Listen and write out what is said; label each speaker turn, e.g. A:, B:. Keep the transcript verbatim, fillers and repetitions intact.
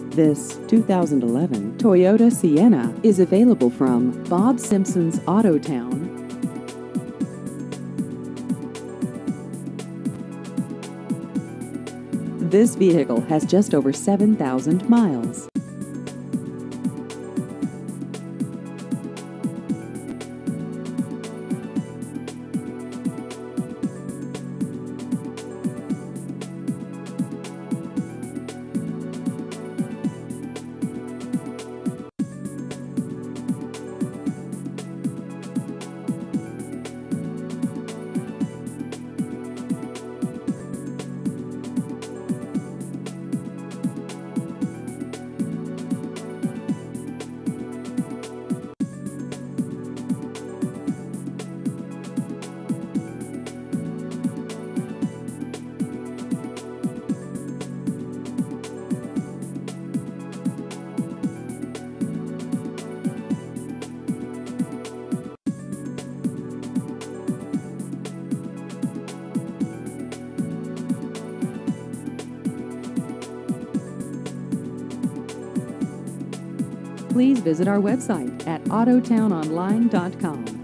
A: This two thousand eleven Toyota Sienna is available from Bob Simpson's Auto Town. This vehicle has just over seven thousand miles. Please visit our website at autotown online dot com.